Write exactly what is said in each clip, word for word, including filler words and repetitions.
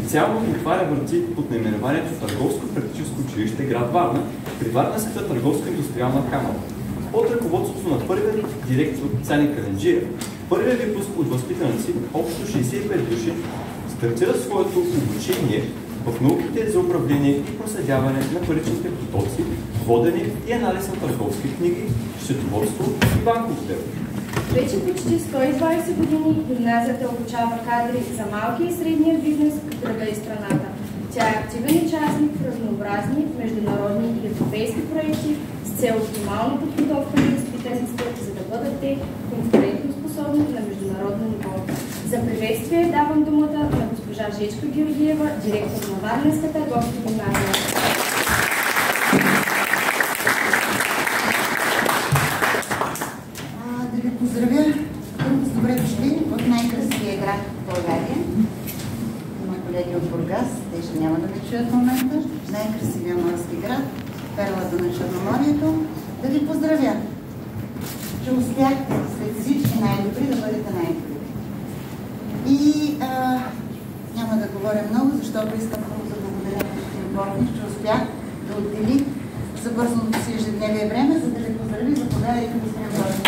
официално отваря врати под наименованието Търговско практическо училище град Варна при Варненската търговска индустриална камара. Под ръководството на първия директор Цани Календжиев, първият випуск от възпитаници, общо шейсет и пет души, стартира своето обучение в науките за управление и проследяване на паричните потоци, водене и анализ на търговски книги, счетоводство и банков дело. Вече почти сто и двадесет години гимназията обучава кадри за малкия и средния бизнес в града и страната. Тя е активен участник в разнообразни международни и европейски проекти с цел оптимална подготовка на изпитаниците, за да бъдат те конкурентоспособни на международно ниво. За приветствие давам думата на госпожа Жечка Георгиева, директор на Варненска търговска гимназия. Да ви поздравя с добре дошли от най-красивия град в България. Има колеги от Бургас, те ще няма да ме чуят в момента. Най-красивия морски град, перлата на Черноморието. Да ви поздравя, че успяхте след всички най-добри да бъдете най-добри. И а, няма да говоря много, защото искам много да благодаря на господин Борниш, че успях да отдели за бързото си ежедневие време, за да ви поздрави. Заповядайте, господин Борниш.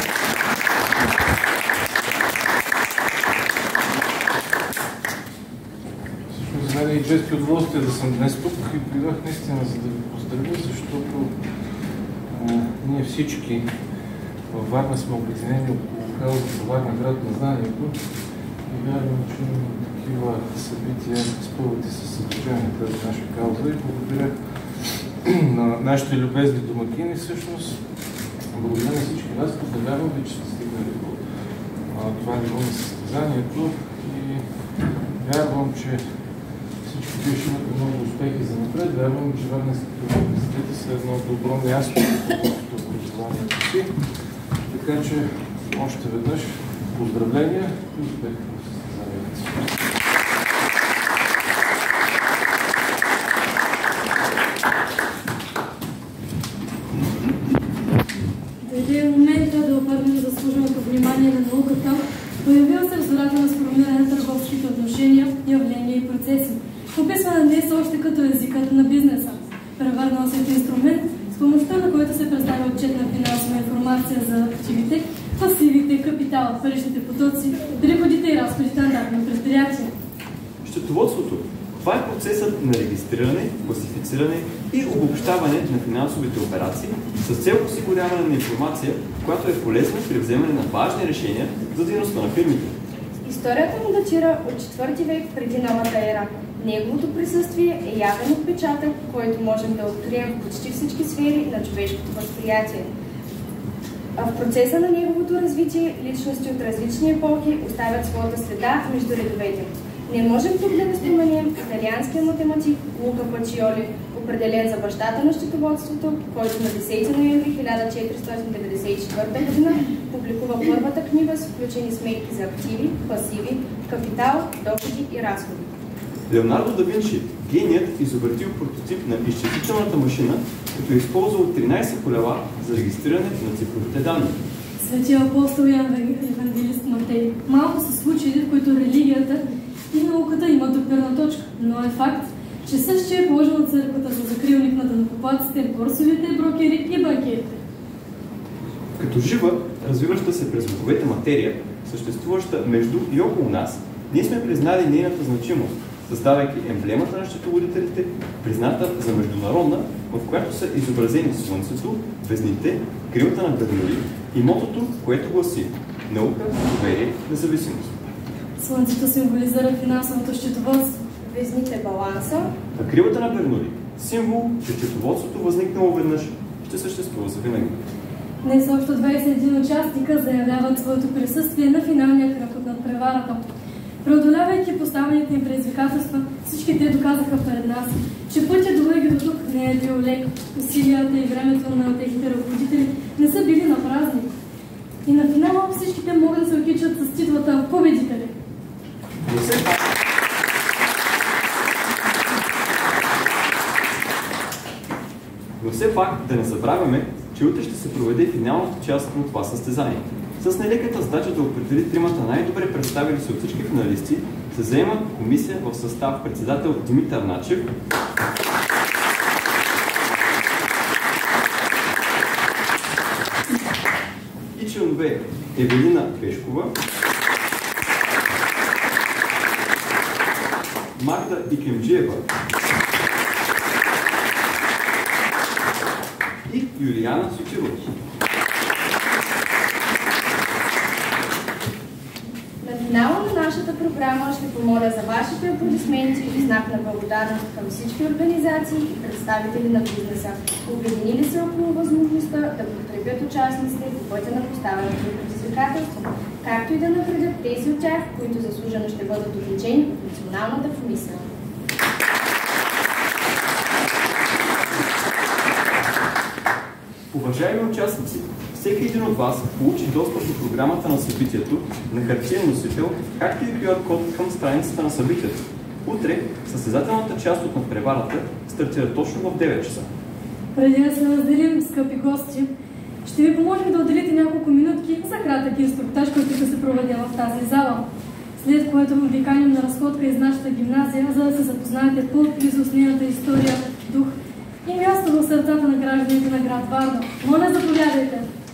За мен е и чест и удоволствие да съм днес тук и придох наистина, за да ви поздравя, защото а, ние всички във Варна сме обединени около каузата Варна град на знанието и вярвам, че такива събития изпълват и със съдържание тази наша кауза и благодаря на нашите любезни домакини всъщност. Благодаря на всички вас, поздравявам ви, че сте стигнали до това ниво на състезанието и вярвам, че всички вие ще имате много успехи за напред. Вярвам, че Варненските университети са едно добро място в образованието си. Така че още веднъж поздравления и успехи в състезанието си. Дойде момента да обърнем заслуженото внимание на науката, появил се в зората на сформиране на търговските отношения, явления и процеси, описвана днес още като езикът на бизнеса. Превърнал се в инструмент, с помощта на който се представя отчетна финансова информация за активите, пасивите, капитала, паричните потоци, приходите и разходите на дадено предприятие. Счетоводството. Това е процесът на регистриране, класифициране и обобщаване на финансовите операции с цел осигуряване на информация, която е полезна при вземане на важни решения за дейността на фирмите. Историята му датира от четвърти век преди новата ера. Неговото присъствие е явен отпечатък, който можем да открием в почти всички сфери на човешкото възприятие. А в процеса на неговото развитие личности от различни епохи оставят своята следа между редовете. Не можем тук да не споменем италианския математик Лука Пачиоли, определен за бащата на счетоводството, който на десети ноември хиляда четиристотин деветдесет и четвърта година публикува първата книга с включени сметки за активи, пасиви, капитал, доходи и разходи. Леонардо да Винчи, геният, изобретил прототип на изчислителната машина, като е използвал тринадесет колела за регистриране на цифровите данни. Светия апостол Ян Евангелист Матей. Малко са случаи, в които религията и науката имат допирна точка, но е факт, че същия е положил на църквата за закрилник на данъкоплатците, борсовите брокери и банкерите. Като жива, развиваща се през вековете материя, съществуваща между и около нас, ние сме признали нейната значимост, създавайки емблемата на счетоводителите, призната за международна, в която са изобразени Слънцето, звездите, крилата на Бернули и мотото, което гласи наука, доверие, независимост. Слънцето символизира финансовото счетоводство. Звездите баланса, А крилата на Бернули – символ, че счетоводството възникнало веднъж ще съществува за винаги. Днес общо двадесет и един участника заявяват своето присъствие на финалния кръг от надпреварата. Преодолявайки поставените им предизвикателства, всички те доказаха пред нас, че пътят доведе до тук не е бил лек. Усилията и времето на техните ръководители не са били на празни. И на финала всичките могат да се окичат с титлата победители. Но все пак, Но все пак да не забравяме, че утре ще се проведе финалната част на това състезание. С нелеката задача да определи тримата най-добре представили се от всички финалисти, се заема комисия в състав председател Димитър Начев, и членове Евелина Пешкова, Магда Икемджиева и Юлиана Сочилова. На финала на нашата програма ще помоля за вашите аплодисменти и знак на благодарност към всички организации и представители на бизнеса, обединили се около възможността да подкрепят участниците по пътя на поставеното предизвикателство, както и да наградят тези от тях, които заслужено ще бъдат отличени от Националната комисия. Уважаеми участници, всеки един от вас получи достъп до програмата на събитието на хартиен носител, както и ку ар код към страницата на събитието. Утре състезателната част от надпреварата стартира точно в девет часа. Преди да се разделим, скъпи гости, ще ви помолим да отделите няколко минутки за кратък инструктаж, който ще се проведе в тази зала. След което ви каним на разходка из нашата гимназия, за да се запознаете по-близо с нейната история, дух и място в сърцата на гражданите на град Варна. Моля, заповядайте!